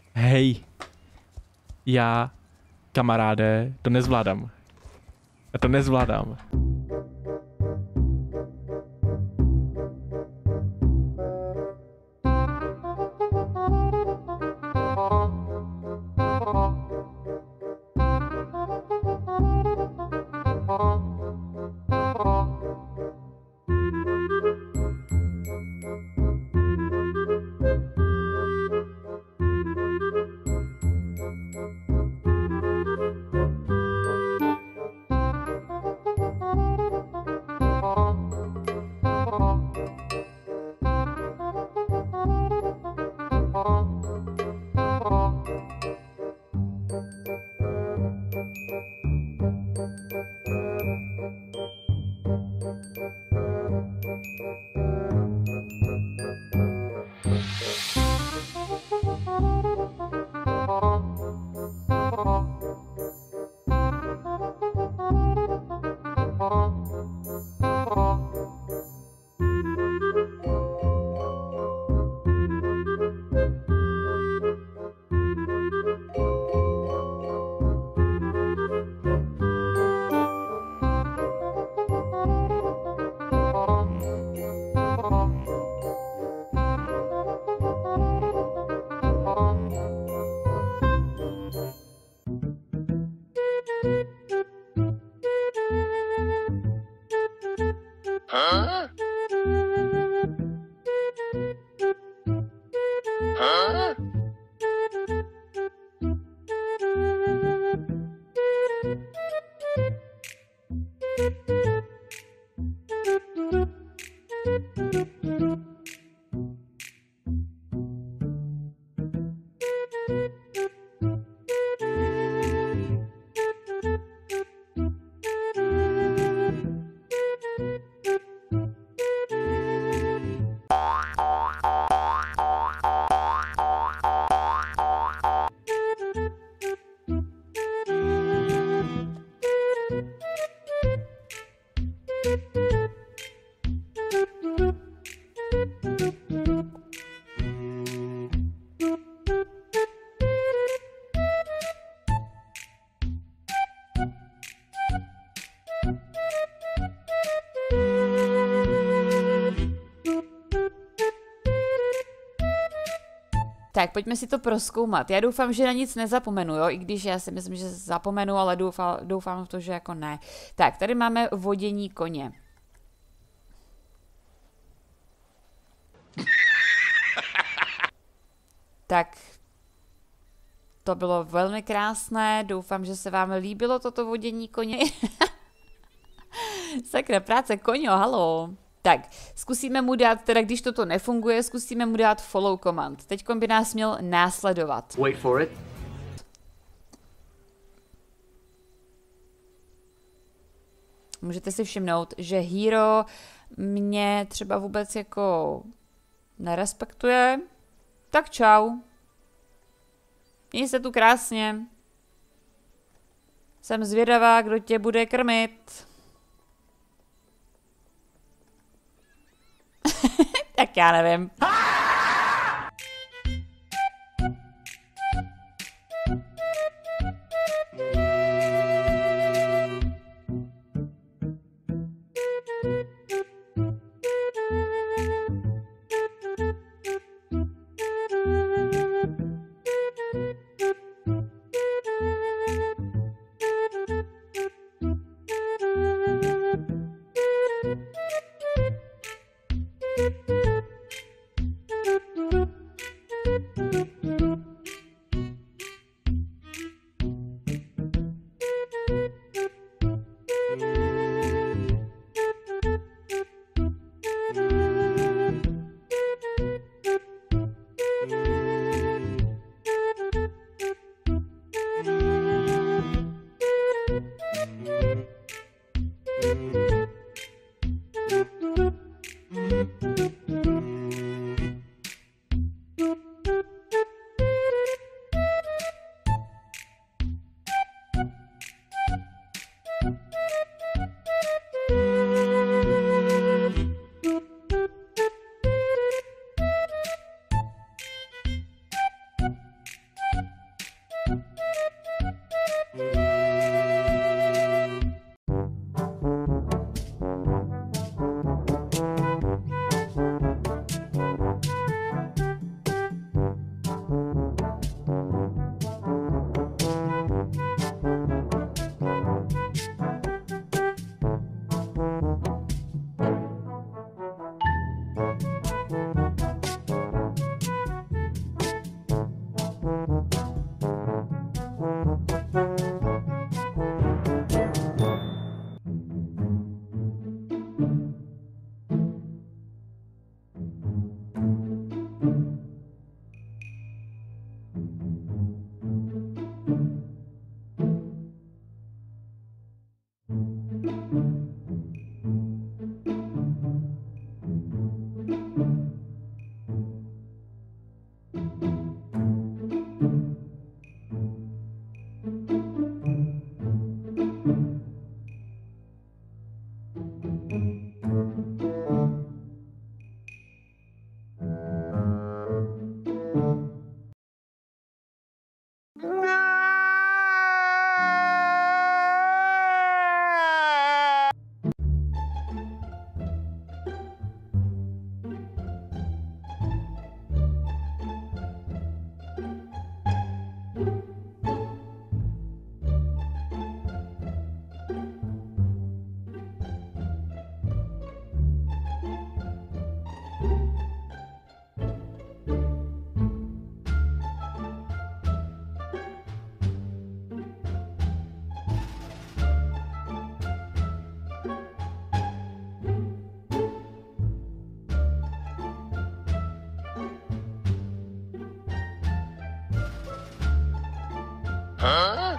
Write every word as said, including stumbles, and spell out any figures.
Hej, já, kamaráde, to nezvládám. Já to nezvládám. Huh? Huh? Tak, pojďme si to prozkoumat. Já doufám, že na nic nezapomenu, jo? I když já si myslím, že zapomenu, ale doufám, doufám v to, že jako ne. Tak, tady máme vodění koně. Tak, to bylo velmi krásné. Doufám, že se vám líbilo toto vodění koně. Sakra, práce koňo, halo. Tak, zkusíme mu dát, teda když toto nefunguje, zkusíme mu dát follow command. Teďko by nás měl následovat. Wait for it. Můžete si všimnout, že Hero mě třeba vůbec jako nerespektuje. Tak čau. Měj se tu krásně. Jsem zvědavá, kdo tě bude krmit. Tak já nevím. Huh?